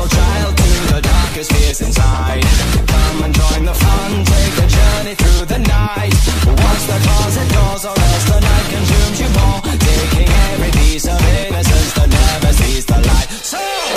soul child to the darkest fears inside. Come and join the fun, take a journey through the night. Watch the closet doors or else the night consumes you more, taking every piece of innocence that never sees the light. So